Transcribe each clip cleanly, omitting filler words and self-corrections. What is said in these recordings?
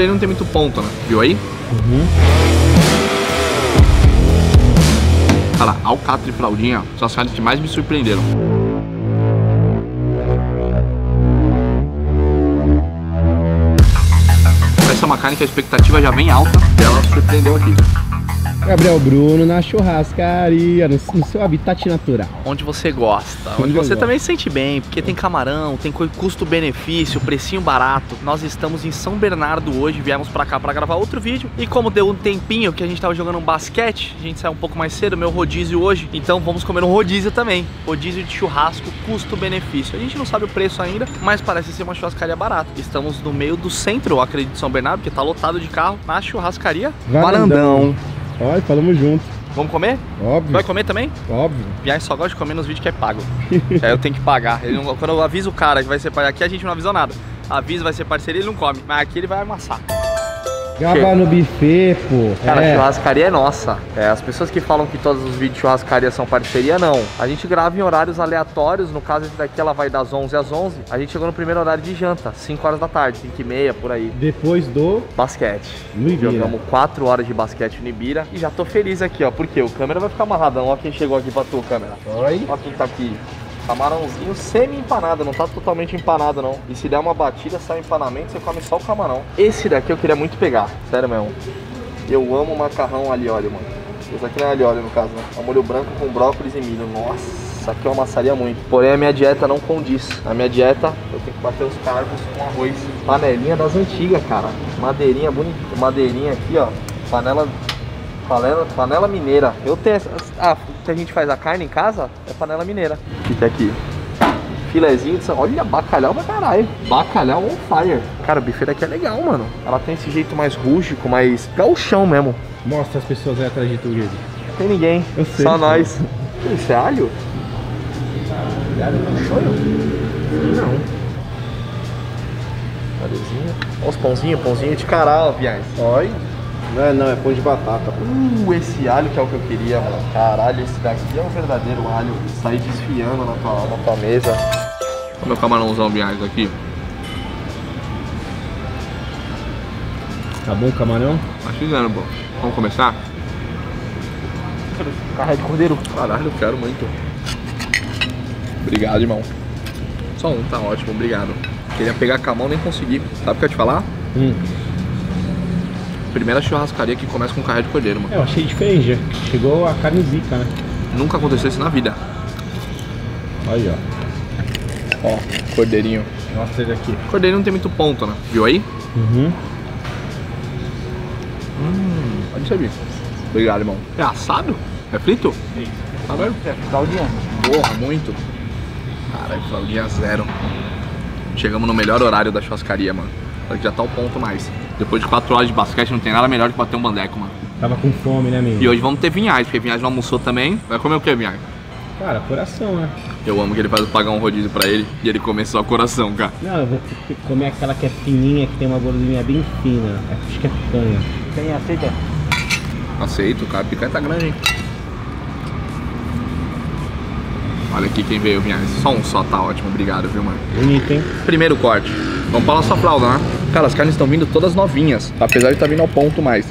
Cordeiro não tem muito ponto, né? Viu aí? Uhum. Cara, alcatra e fraldinha são as carnes que mais me surpreenderam. Essa é uma carne que a expectativa já vem alta e ela surpreendeu aqui. Gabriel Bruno na churrascaria, no seu habitat natural. Onde você gosta, onde você também se sente bem, porque tem camarão, tem custo-benefício, precinho barato. Nós estamos em São Bernardo hoje, viemos pra cá pra gravar outro vídeo. E como deu um tempinho que a gente tava jogando um basquete, a gente saiu um pouco mais cedo, meu rodízio hoje. Então vamos comer um rodízio também. Rodízio de churrasco, custo-benefício. A gente não sabe o preço ainda, mas parece ser uma churrascaria barata. Estamos no meio do centro, eu acredito, de São Bernardo, porque tá lotado de carro, na churrascaria Varandão. Olha, falamos junto. Vamos comer? Óbvio. Vai comer também? Óbvio. Viagem só gosta de comer nos vídeos que é pago. Aí eu tenho que pagar. Quando eu aviso o cara que vai ser parceria, aqui a gente não avisou nada. Avisa, vai ser parceria, ele não come. Mas aqui ele vai amassar. Gaba no buffet, pô. Cara, a churrascaria é nossa. As pessoas que falam que todos os vídeos de churrascaria são parceria, não. A gente grava em horários aleatórios. No caso, esse daqui ela vai das 11 às 11. A gente chegou no primeiro horário de janta, 5 horas da tarde, 5h30, por aí. Depois do basquete. No Ibira. Jogamos 4 horas de basquete no Ibira. E já tô feliz aqui, ó. Porque o câmera vai ficar amarradão. Ó quem chegou aqui pra tu, câmera. Oi. Ó quem tá aqui. Camarãozinho semi-empanado, não tá totalmente empanado não. E se der uma batida, sai o empanamento, você come só o camarão. Esse daqui eu queria muito pegar, sério mesmo. Eu amo macarrão alho e óleo, mano. Esse aqui não é alho e óleo no caso, né? É molho branco com brócolis e milho. Nossa, isso aqui eu amassaria muito. Porém a minha dieta não condiz. A minha dieta, eu tenho que bater os carbos com arroz. Panelinha das antigas, cara. Madeirinha bonita. Madeirinha aqui, ó. Panela mineira. Eu tenho essa. Que a gente faz a carne em casa é panela mineira. Fica aqui. Filezinho de... Olha, bacalhau pra caralho. Bacalhau on fire. Cara, o buffet daqui é legal, mano. Ela tem esse jeito mais rústico, mais gauchão mesmo. Mostra as pessoas aí atrás de tu, Gui. Não tem ninguém. Eu sei. Só nós. Isso é alho? Alho com shoyu? Não. Alhozinho. Olha os pãozinho de caralho, viais. Olha. Não, é pão de batata. Esse alho que é o que eu queria, mano. Caralho, esse daqui é um verdadeiro alho. Sair desfiando na tua mesa. Olha o meu camarãozão, viais, aqui. Tá bom o camarão? Tá chegando, pô. Vamos começar? Carré de cordeiro. Caralho, eu quero muito. Obrigado, irmão. Só um, tá ótimo, obrigado. Queria pegar com a mão, nem consegui. Sabe o que eu ia te falar? Primeira churrascaria que começa com carré de cordeiro, mano. Eu achei diferente, chegou a carne zica, né? Nunca aconteceu isso na vida. Olha, ó. Ó, cordeirinho. Mostra ele aqui. Cordeiro não tem muito ponto, né? Viu aí? Uhum. Pode servir. Obrigado, irmão. É assado? É frito? Sim. Tá vendo? É, fraldinha. Porra, muito. Caralho, fraldinha zero. Chegamos no melhor horário da churrascaria, mano. Já tá o ponto mais. Depois de 4 horas de basquete não tem nada melhor que bater um bandeco, mano. Tava com fome, né, menino? E hoje vamos ter Vinhais, porque Vinhais não almoçou também. Vai comer o que, Vinhais? Cara, coração, né? Eu amo que ele faz pagar um rodízio pra ele e ele come só coração, cara. Não, eu vou comer aquela que é fininha, que tem uma gordurinha bem fina. Acho que é picanha. Tem aceita? Aceito, cara. A picanha tá grande, hein? Olha aqui quem veio, Vinhais. Só um só, tá ótimo. Obrigado, viu, mano? Bonito, hein? Primeiro corte. Vamos pra nossa fralda, né? Cara, as carnes estão vindo todas novinhas, apesar de estar vindo ao ponto mais.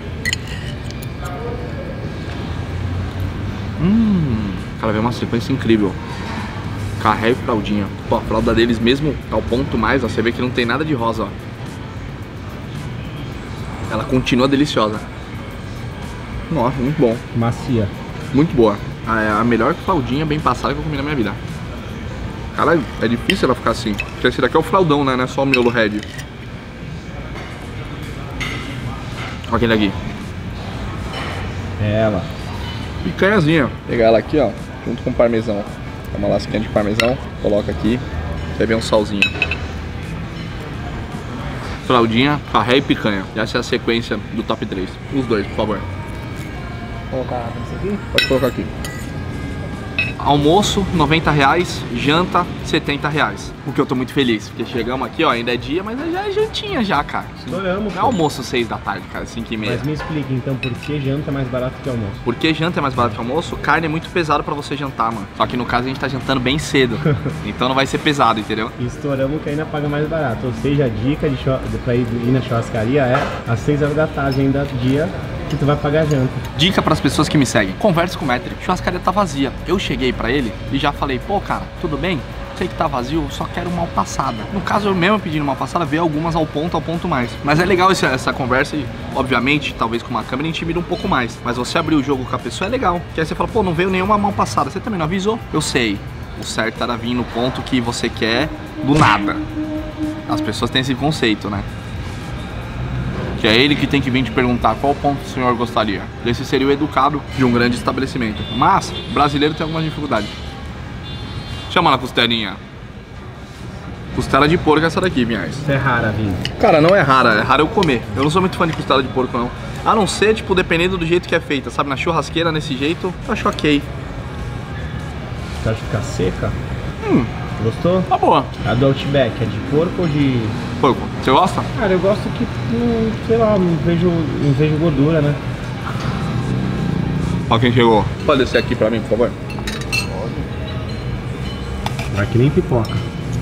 Cara, veio uma sequência incrível. Carré e fraldinha. Pô, a fralda deles mesmo ao ponto mais, ó. Você vê que não tem nada de rosa, ó. Ela continua deliciosa. Nossa, muito bom. Macia. Muito boa. A melhor fraldinha bem passada que eu comi na minha vida. Caralho, é difícil ela ficar assim. Porque esse daqui é o fraldão, né? Não é só o miolo red. Olha aquele aqui. Ela. Picanhazinha. Vou pegar ela aqui, ó. Junto com parmesão. Dá uma lasquinha de parmesão. Coloca aqui. Você vê um salzinho. Fraldinha, carré e picanha. Essa é a sequência do top 3. Os dois, por favor. Vou colocar isso aqui? Pode colocar aqui. Almoço, R$90, janta, R$70. O que eu tô muito feliz, porque chegamos aqui, ó, ainda é dia, mas já é jantinha já, cara. Estouramos. Não é almoço 6 da tarde, cara, 5h30. Mas me explica então, por que janta é mais barato que almoço? Por que janta é mais barato que almoço? Carne é muito pesado pra você jantar, mano. Só que no caso a gente tá jantando bem cedo, então não vai ser pesado, entendeu? E estouramos que ainda paga mais barato. Ou seja, a dica pra ir na churrascaria é às 6 horas da tarde ainda dia que tu vai pagar janta. Dica para as pessoas que me seguem: converse com o Metri. A churrascaria tá vazia. Eu cheguei pra ele e já falei: pô, cara, tudo bem? Sei que tá vazio, só quero mal passada. No caso, eu mesmo pedindo mal passada, ver algumas ao ponto mais. Mas é legal essa conversa e, obviamente, talvez com uma câmera intimida um pouco mais. Mas você abrir o jogo com a pessoa é legal. Que aí você fala: pô, não veio nenhuma mal passada. Você também não avisou? Eu sei. O certo era vir no ponto que você quer do nada. As pessoas têm esse conceito, né? Que é ele que tem que vir te perguntar qual ponto o senhor gostaria. Esse seria o educado de um grande estabelecimento. Mas, brasileiro tem algumas dificuldades. Chama na costelinha. Costela de porco é essa daqui, minhas. Isso é rara, Vim. Cara, não é rara eu comer. Eu não sou muito fã de costela de porco, não. A não ser, tipo, dependendo do jeito que é feita, sabe? Na churrasqueira, desse jeito, eu acho ok. Você acha que ficar seca? Gostou? Tá boa. A do Outback é de porco ou de... Porco. Você gosta? Cara, eu gosto que, sei lá, não vejo gordura, né? Ó quem chegou. Pode descer aqui pra mim, por favor. Vai que nem pipoca.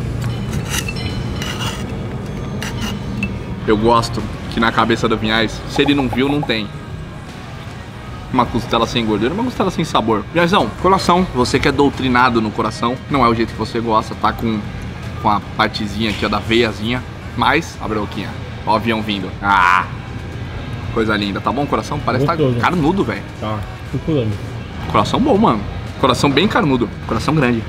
Eu gosto que na cabeça do Vinhais, se ele não viu, não tem. Uma costela sem gordura, uma costela sem sabor. Vinhazão, coração. Você que é doutrinado no coração, não é o jeito que você gosta, tá com a partezinha aqui, ó, da veiazinha. Mas, abre a boquinha. Ó o avião vindo. Ah! Coisa linda, tá bom, coração? Parece que tá carnudo, velho. Tá, pulando. Coração bom, mano. Coração bem carnudo. Coração grande.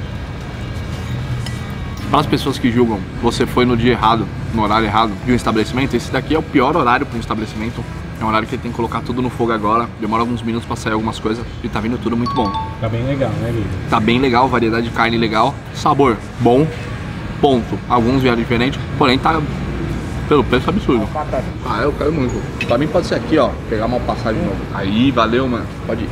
Para as pessoas que julgam, você foi no dia errado, no horário errado de um estabelecimento, esse daqui é o pior horário para um estabelecimento. É um horário que ele tem que colocar tudo no fogo agora. Demora alguns minutos para sair algumas coisas e tá vindo tudo muito bom. Tá bem legal, né, Guilherme? Tá bem legal, variedade de carne legal. Sabor bom, ponto. Alguns vieram diferentes, porém tá pelo preço absurdo. Ah, eu quero muito. Pra mim pode ser aqui, ó. Pegar uma passagem de novo. Aí, valeu, mano. Pode ir.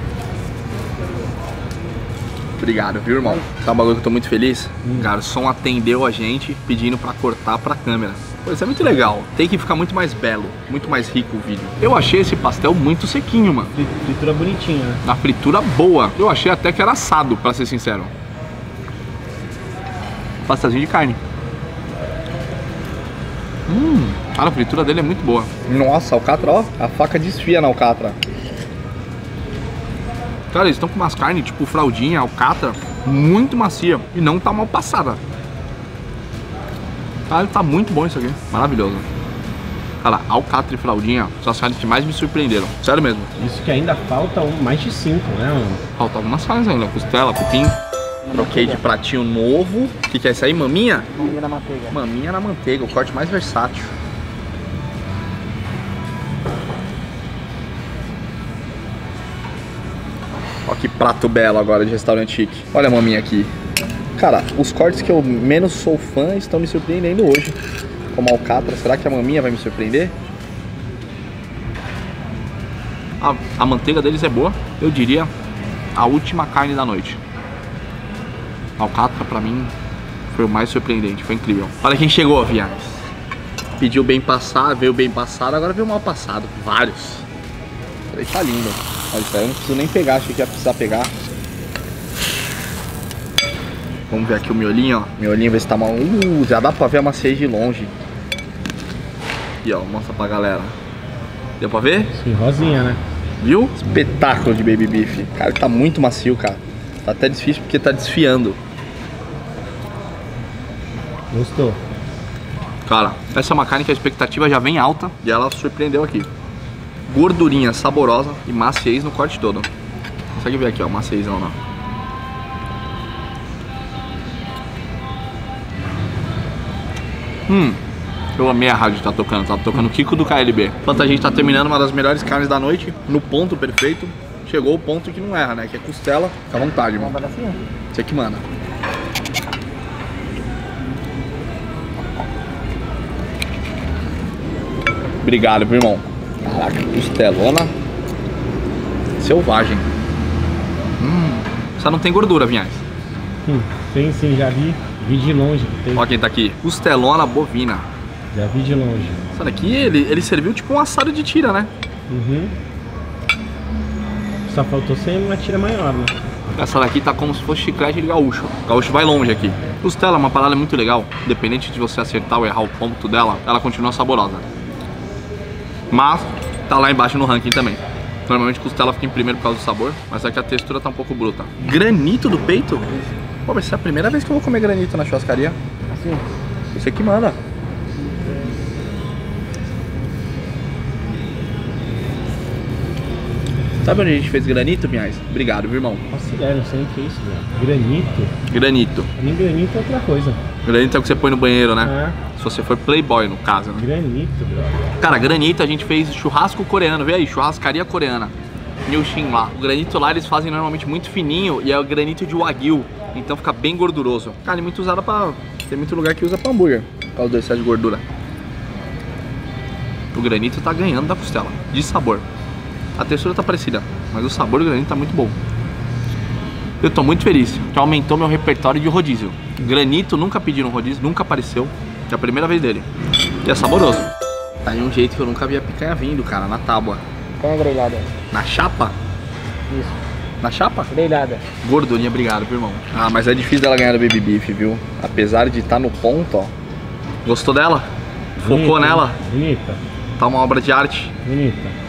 Obrigado, viu, irmão? Tá um bagulho que eu tô muito feliz? O garçom atendeu a gente pedindo pra cortar pra câmera. Pô, isso é muito legal. Tem que ficar muito mais belo, muito mais rico o vídeo. Eu achei esse pastel muito sequinho, mano. Fritura bonitinha, né? A fritura boa. Eu achei até que era assado, pra ser sincero. Pastelzinho de carne. Cara, a fritura dele é muito boa. Nossa, alcatra, ó. A faca desfia na alcatra. Cara, eles estão com umas carnes, tipo fraldinha, alcatra, muito macia e não tá mal passada. Cara, tá muito bom isso aqui, maravilhoso. Cara, alcatra e fraldinha são as carnes que mais me surpreenderam, sério mesmo. Isso que ainda falta mais de 5, né, mano? Falta algumas carnes ainda, costela, cupim. Troquei de pratinho novo. O que é isso aí, maminha? Maminha na manteiga. Maminha na manteiga, o corte mais versátil. Olha que prato belo agora de restaurante chique. Olha a maminha aqui. Cara, os cortes que eu menos sou fã estão me surpreendendo hoje. Como a alcatra, será que a maminha vai me surpreender? A manteiga deles é boa. Eu diria a última carne da noite. A alcatra pra mim foi o mais surpreendente, foi incrível. Olha quem chegou, viagens. Pediu bem passado, veio bem passado, agora veio mal passado. Vários. Falei, tá lindo. Olha isso aí, eu não preciso nem pegar, achei que ia precisar pegar. Vamos ver aqui o miolinho, ó. Miolinho, ver se tá mal. Já dá pra ver a maciez de longe. Aqui, ó, mostra pra galera. Deu pra ver? Sim, rosinha, né? Viu? Espetáculo de baby beef. Cara, tá muito macio, cara. Tá até difícil porque tá desfiando. Gostou? Cara, essa é uma carne que a expectativa já vem alta e ela surpreendeu aqui. Gordurinha saborosa e maciez no corte todo. Consegue ver aqui, ó, maciezão, ó. Eu amei a rádio que tá tocando Kiko do KLB. Enquanto a gente tá terminando uma das melhores carnes da noite, no ponto perfeito, chegou o ponto que não erra, né? Que é costela. Fica à vontade, mano. Você que manda. Obrigado, meu irmão. Caraca, costelona selvagem. Só não tem gordura, Vinhais. Tem sim, já vi de longe que tem. Ó quem tá aqui. Costelona bovina. Já vi de longe. Essa daqui, ele serviu tipo um assado de tira, né? Uhum. Só faltou ser uma tira maior, né? Essa daqui tá como se fosse chiclete de gaúcho. O gaúcho vai longe aqui. Costela é uma parada muito legal. Independente de você acertar ou errar o ponto dela, ela continua saborosa. Mas tá lá embaixo no ranking também. Normalmente costela fica em primeiro por causa do sabor, mas aqui a textura tá um pouco bruta. Granito do peito? Pô, vai ser a primeira vez que eu vou comer granito na churrascaria. Assim? Você que manda. Sabe onde a gente fez granito, Vinhais? Obrigado, viu, irmão? Nossa, não sei o que é isso, velho. Granito? Granito. Nem granito é outra coisa. Granito é o que você põe no banheiro, né? É. Se você for playboy, no caso, né? Granito, brother. Cara, granito a gente fez churrasco coreano, vê aí, churrascaria coreana. Nilshin lá. O granito lá eles fazem normalmente muito fininho e é o granito de wagyu, então fica bem gorduroso. Carne muito usada pra... Tem muito lugar que usa pra hambúrguer, por causa do excesso de gordura. O granito tá ganhando da costela, de sabor. A textura tá parecida, mas o sabor do granito tá muito bom. Eu tô muito feliz, que aumentou meu repertório de rodízio. Granito nunca pedi no rodízio, nunca apareceu. É a primeira vez dele. E é saboroso. Tá aí um jeito que eu nunca vi a picanha vindo, cara, na tábua. Qual é a grelhada? Na chapa? Isso. Na chapa? Grelhada. Gordurinha, obrigado, viu, irmão? Ah, mas é difícil dela ganhar da Baby Beef, viu? Apesar de estar no ponto, ó. Gostou dela? Bonita, Focou nela? Bonita. Tá uma obra de arte. Bonita.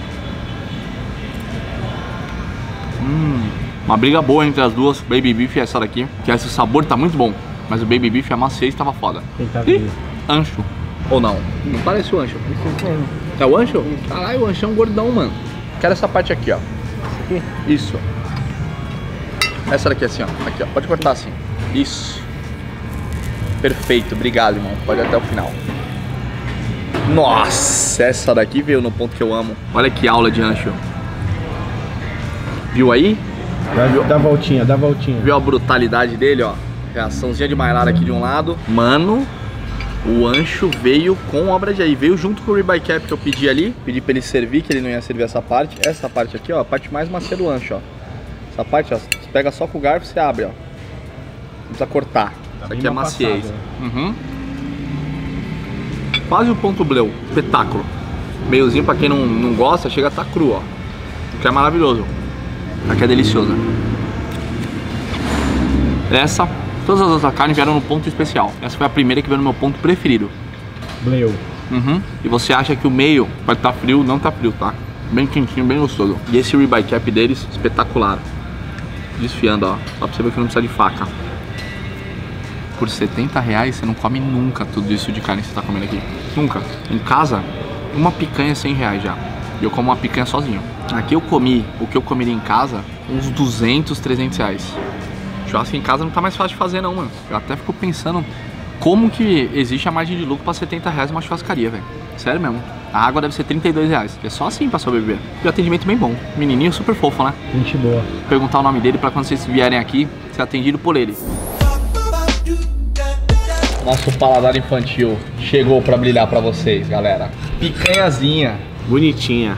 Uma briga boa entre as duas, Baby Beef e essa daqui. Que esse sabor tá muito bom, mas o Baby Beef, a maciez tava foda. Tentar Ih, ver. ancho. Ou não? Não parece o ancho. É o ancho? Caralho, o ancho é um gordão, mano. Quero essa parte aqui, ó. Aqui? Isso. Essa daqui assim, ó. Aqui, ó. Pode cortar assim. Isso. Perfeito, obrigado, irmão. Pode ir até o final. Nossa, essa daqui veio no ponto que eu amo. Olha que aula de ancho. Viu aí? Dá voltinha, dá voltinha. Viu a brutalidade dele, ó? Reaçãozinha de Maillard aqui de um lado. Mano, o ancho veio com obra de aí. Veio junto com o ribeye cap que eu pedi ali. Pedi pra ele servir, que ele não ia servir essa parte. Essa parte aqui, ó, a parte mais macia do ancho, ó. Essa parte, ó, você pega só com o garfo e você abre, ó. Não precisa cortar. Isso aqui é maciez. Uhum. Quase o ponto bleu. Espetáculo. Meiozinho pra quem não gosta, chega a estar cru, ó. O que é maravilhoso. Aqui é delicioso. Essa, todas as outras carnes vieram no ponto especial. Essa foi a primeira que veio no meu ponto preferido. Bleu. Uhum. E você acha que o meio vai estar frio? Não tá frio, tá? Bem quentinho, bem gostoso. E esse ribeye cap deles, espetacular. Desfiando, ó. Só pra você ver que não precisa de faca. Por R$70 você não come nunca tudo isso de carne que você tá comendo aqui. Nunca. Em casa, uma picanha é R$100 já. E eu como uma picanha sozinho. Aqui eu comi o que eu comeria em casa, uns 200, R$300. Churrasco em casa não tá mais fácil de fazer não, mano. Eu até fico pensando como que existe a margem de lucro pra R$70 uma churrascaria, velho. Sério mesmo. A água deve ser R$32. É só assim pra sobreviver. E o atendimento bem bom. Menininho super fofo, né? Gente boa. Vou perguntar o nome dele pra quando vocês vierem aqui, ser atendido por ele. Nosso paladar infantil chegou pra brilhar pra vocês, galera. Picanhazinha. Bonitinha.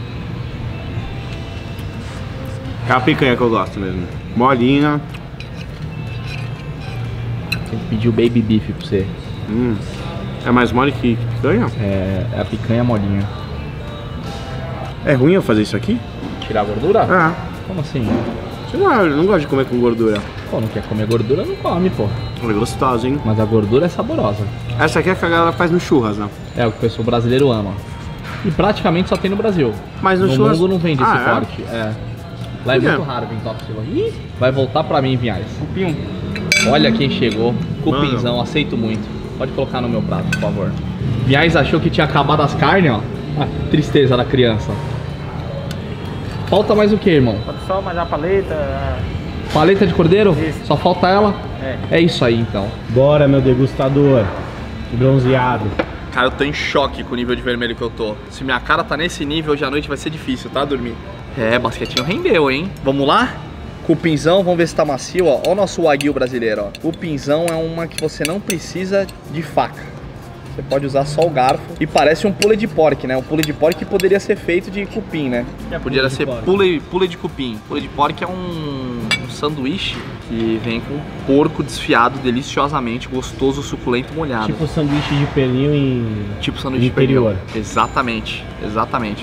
É a picanha que eu gosto mesmo. Molinha. Tem que pedir o Baby Beef pra você. É mais mole que picanha? É a picanha molinha. É ruim eu fazer isso aqui? Tirar a gordura? Ah. Como assim? Sei lá, eu não gosto de comer com gordura. Pô, não quer comer gordura, não come, pô. É gostoso, hein? Mas a gordura é saborosa. Essa aqui é que a galera faz no churras, né? É o que o pessoal brasileiro ama. E praticamente só tem no Brasil. Mas no churras... mundo não vende esse é? corte. É. Lá é muito raro vir top silva. Ih, vai voltar pra mim, Vinhais. Cupim. Olha quem chegou. Cupinzão, aceito muito. Pode colocar no meu prato, por favor. Vinhais achou que tinha acabado as carnes, ó. A tristeza da criança. Falta mais o que, irmão? Falta só mais a paleta. Paleta de cordeiro? Isso. Só falta ela? É. É isso aí, então. Bora, meu degustador. Bronzeado. Cara, eu tô em choque com o nível de vermelho que eu tô. Se minha cara tá nesse nível, hoje à noite vai ser difícil, tá? Dormir. É, basquetinho rendeu, hein? Vamos lá? Cupinzão, vamos ver se tá macio, ó. Ó o nosso wagyu brasileiro, ó. Cupinzão é uma que você não precisa de faca. Você pode usar só o garfo. E parece um pulled pork, né? Um pulled pork que poderia ser feito de cupim, né? Poderia ser pulled de cupim. Pulled pork é um um sanduíche que vem com porco desfiado deliciosamente, gostoso, suculento, molhado. Tipo sanduíche de pernil em... Tipo sanduíche de interior. pernil. Exatamente, exatamente.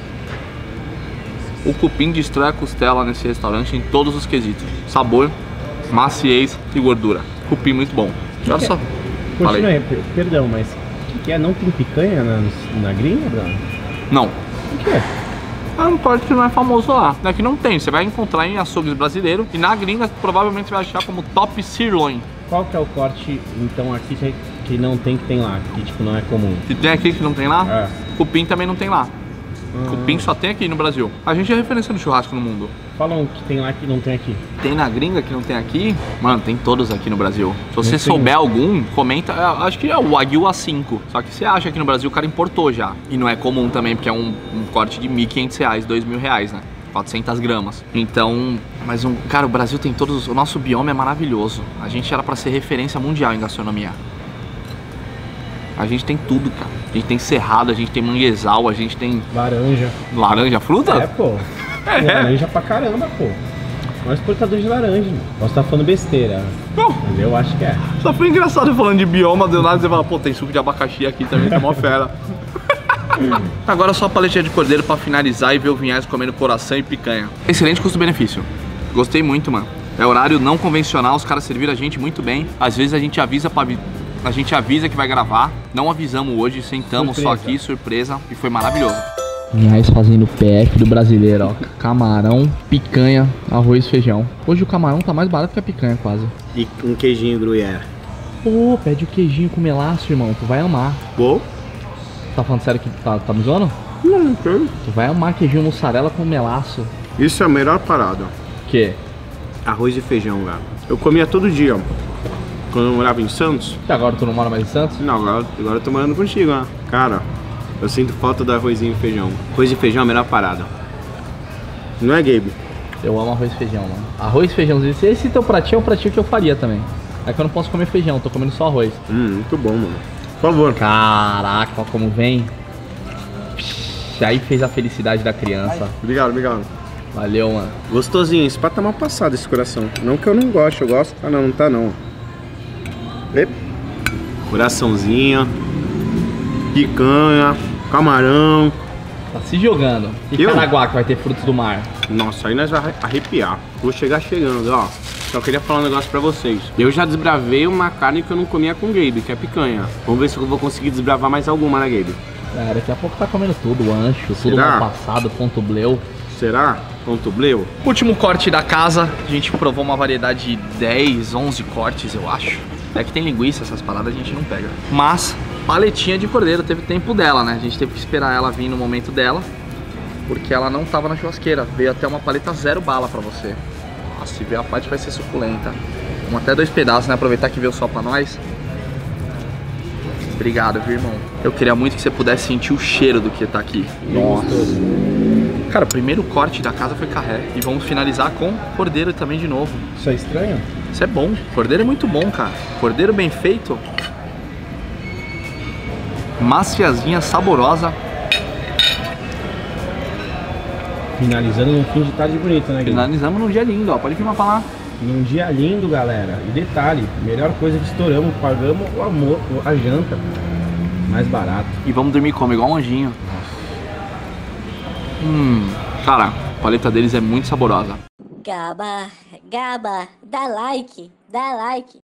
O cupim destrói a costela nesse restaurante em todos os quesitos. Sabor, maciez e gordura. Cupim muito bom. Olha só. Continua aí, perdão, mas o que é? Não tem picanha na gringa, Bruno? Não. O que é? É um corte que não é famoso lá. Aqui não tem. Você vai encontrar em açougues brasileiros. E na gringa, provavelmente você vai achar como top sirloin. Qual que é o corte, então, aqui que não tem, que tem lá? Que, tipo, não é comum? Se tem aqui que não tem lá, É. cupim também não tem lá. Cupim só tem aqui no Brasil. A gente é referência no churrasco no mundo. Falam que tem lá que não tem aqui. Tem na gringa que não tem aqui? Mano, tem todos aqui no Brasil. Se você Não souber tem. algum, comenta. Acho que é o Wagyu A5. Só que você acha que no Brasil o cara importou já. E não é comum também, porque é um corte de R$1.500, R$2.000, né? 400 gramas. Então, mas cara, o Brasil tem todos. O nosso bioma é maravilhoso. A gente era pra ser referência mundial em gastronomia. A gente tem tudo, cara. A gente tem cerrado, a gente tem manguezal, a gente tem Laranja. laranja, fruta? É, pô. Laranja pra caramba, pô. Nós exportadores de laranja. Posso estar falando besteira, Não. mas eu acho que é. Só foi engraçado falando de bioma, do nada você fala, pô, tem suco de abacaxi aqui também, tem uma fera. Agora só a paletinha de cordeiro pra finalizar e ver o Vinhais comendo coração e picanha. Excelente custo-benefício. Gostei muito, mano. É horário não convencional, os caras serviram a gente muito bem. Às vezes a gente avisa que vai gravar. Não avisamos hoje, sentamos Surpresa. só aqui, surpresa, e foi maravilhoso. Vinhais fazendo o PF do brasileiro, ó. Camarão, picanha, arroz, feijão. Hoje o camarão tá mais barato que a picanha, quase. E um queijinho gruyère. Pô, pede o queijinho com melaço, irmão. Tu vai amar. Bom? Tá falando sério que tá me zoando? Não, tem. Tu vai amar queijinho mussarela com melaço. Isso é a melhor parada. Que? Arroz e feijão, velho. Eu comia todo dia. Quando eu morava em Santos. Que agora tu não mora mais em Santos? Não, agora eu tô morando contigo, né? Cara, eu sinto falta do arrozinho e feijão. Arroz e feijão é a melhor parada. Não é, Gabe? Eu amo arroz e feijão, mano. Arroz e feijãozinho. Esse teu pratinho é um pratinho que eu faria também. É que eu não posso comer feijão, tô comendo só arroz. Muito bom, mano. Por favor. Caraca, ó como vem. Aí fez a felicidade da criança. Obrigado, obrigado. Valeu, mano. Gostosinho, esse prato tá mal passado, esse coração. Não que eu não goste, eu gosto. Ah, não tá não. Epa. Coraçãozinho, picanha, camarão. Tá se jogando. E Eu? Caraguá, que vai ter frutos do mar. Nossa, aí nós vamos arrepiar. Vou chegar chegando, ó. Só queria falar um negócio pra vocês. Eu já desbravei uma carne que eu não comia com o Gabe, que é picanha. Vamos ver se eu vou conseguir desbravar mais alguma, né, Gabe? É, daqui a pouco tá comendo tudo, ancho, tudo Será? mal passado, ponto bleu. Será? Ponto bleu? Último corte da casa, a gente provou uma variedade de 10, 11 cortes, eu acho. É que tem linguiça, essas paradas a gente não pega. Mas, paletinha de cordeiro, teve tempo dela, né? A gente teve que esperar ela vir no momento dela, porque ela não tava na churrasqueira. Veio até uma paleta 0 bala pra você. Nossa, se ver a parte vai ser suculenta. Vamos até 2 pedaços, né? Aproveitar que veio só pra nós. Obrigado, viu, irmão? Eu queria muito que você pudesse sentir o cheiro do que tá aqui. Nossa. Cara, o primeiro corte da casa foi carré. E vamos finalizar com cordeiro também de novo. Isso é estranho? Isso é bom. Cordeiro é muito bom, cara. Cordeiro bem feito. Maciazinha, saborosa. Finalizando num fim de tarde bonito, né, Gabe? Finalizamos num dia lindo, ó. Pode filmar pra lá. Num dia lindo, galera. E detalhe, melhor coisa que estouramos, pagamos o amor, a janta. Mais barato. E vamos dormir como? Igual um anjinho. Cara, a paleta deles é muito saborosa. Gaba, dá like, dá like.